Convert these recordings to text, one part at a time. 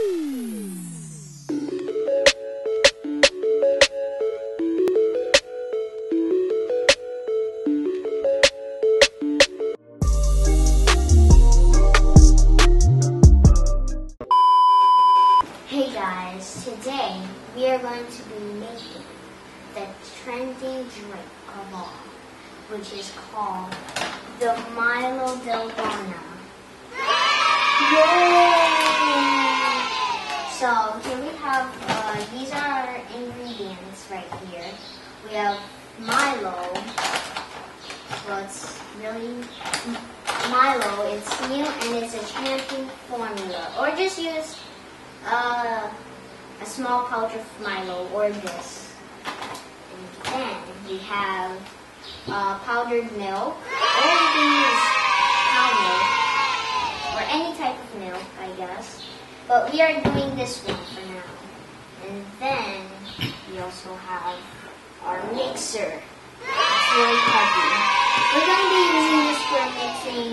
Hey guys, today we are going to be making the trending drink of all, which is called the Milo Dalgona. Yay! So here we have, these are our ingredients right here. We have Milo. Well, it's really Milo. It's new and it's a champion formula. Or just use a small pouch of Milo or this. And then we have powdered milk, or you can use cow milk, or any type of milk, I guess. But we are doing this one for now. And then we also have our mixer. It's really heavy. We're going to be using this for mixing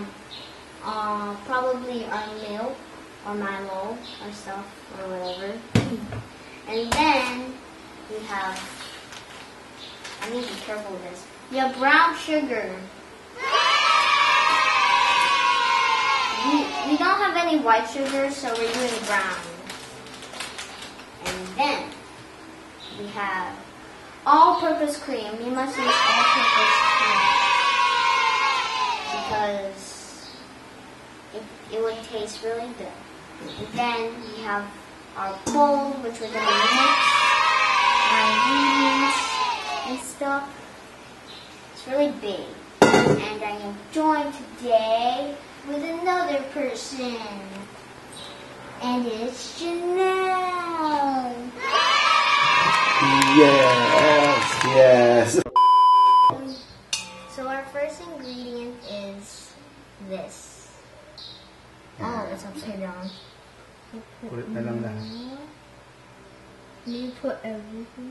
probably our milk or Milo or stuff or whatever. And then we have, I need to be careful with this. We have brown sugar. We don't have any white sugar, so we're doing brown. And then we have all-purpose cream. You must use all-purpose cream because it would taste really good. And then we have our bowl, which we're going to mix our ingredients and stuff. It's really big. And I am joined today with another person. And it's Janelle. Yes. So our first ingredient is this. Oh, it's upside down. Put it lang lahat. You put everything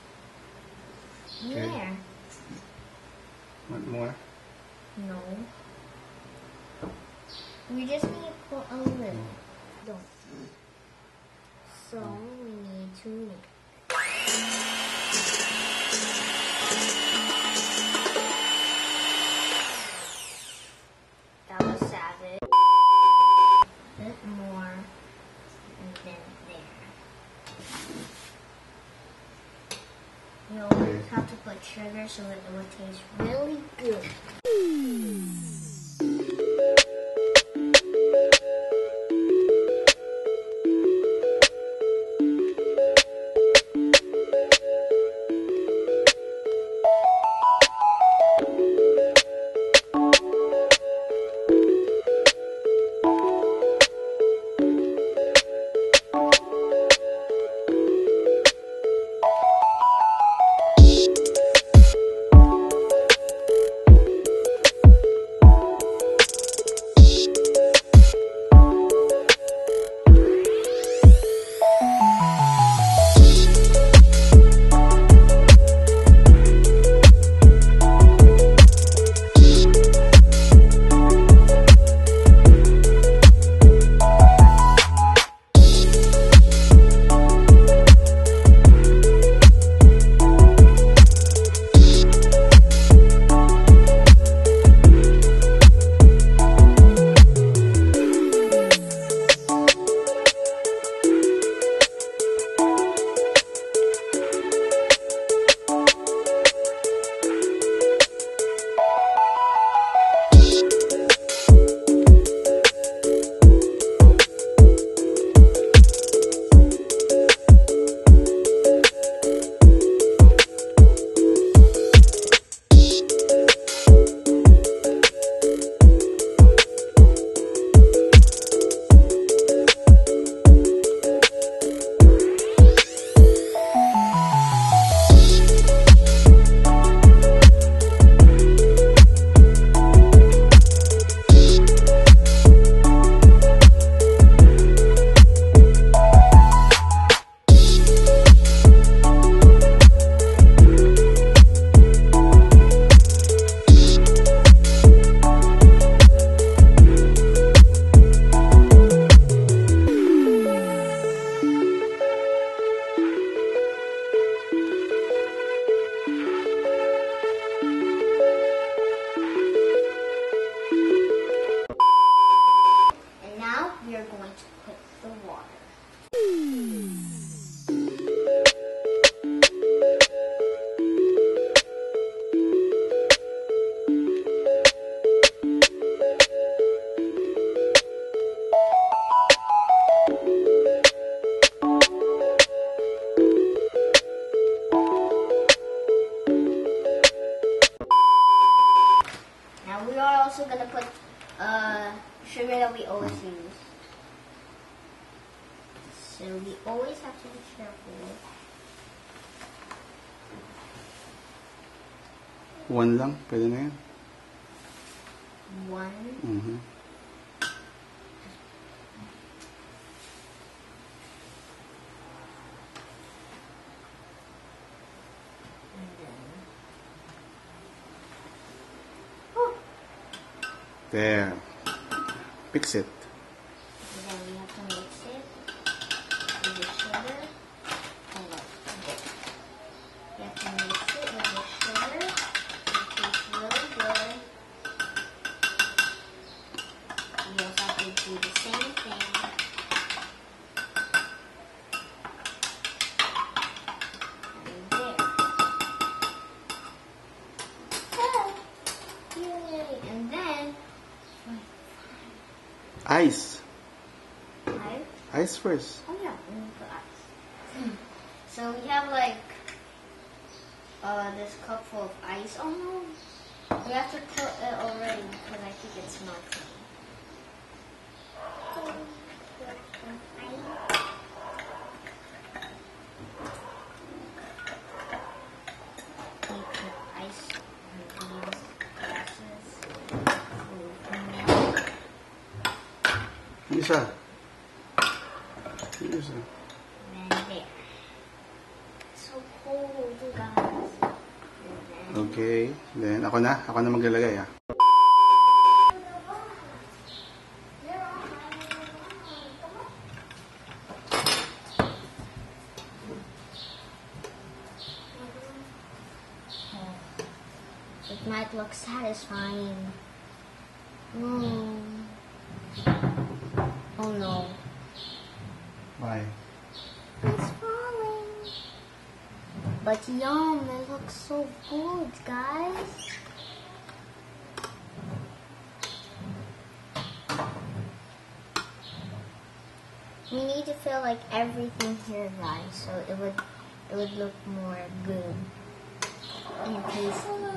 Okay. there. Want more? No. We just need to put a little. Don't. So we need to mix. That was savage. A bit more. And then there. You always have to put sugar so that it will taste really good. put the water. Now we are also going to put sugar that we always use. So we always have to be careful. One lang, pwede na yan. One. Mhm. And then. Oh. There. Fix it. And then we have to mix it with the sugar. Oh, no. You have to mix it with the sugar. It tastes really good. You also have to do the same thing. And there. Oh, yay! And then, Ice. I Ice first. Oh yeah, we need to put ice. So we have like this cup full of ice. Oh no, we have to put it already because I think it's melting. We put ice in these glasses. Milk. Isa. Isa. And there. So cold, you guys. And then Okay. Then, ako na maglalagay, ah. it might look satisfying. Mm. Oh no. Bye. It's falling. But yum, it looks so good, guys. We need to fill like everything here, guys, so it would look more good and tasty.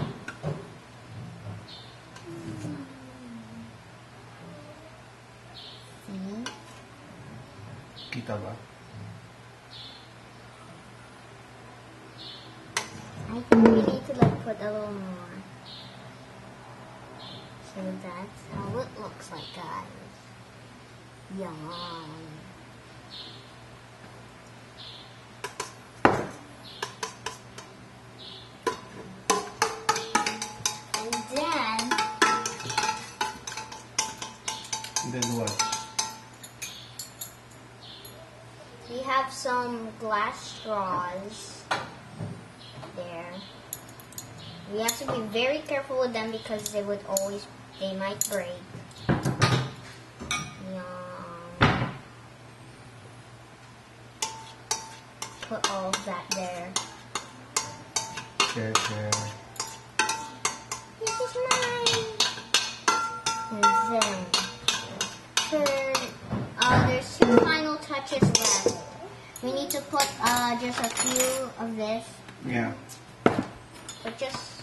See? Kita ba? I think we need to like put a little more. So that's how it looks like, guys. Yum. And then what? We have some glass straws there. We have to be very careful with them because they might break. Yum. Put all of that there. Share. This is mine. And then, there's two final touches left. We need to put just a few of this. Yeah. But just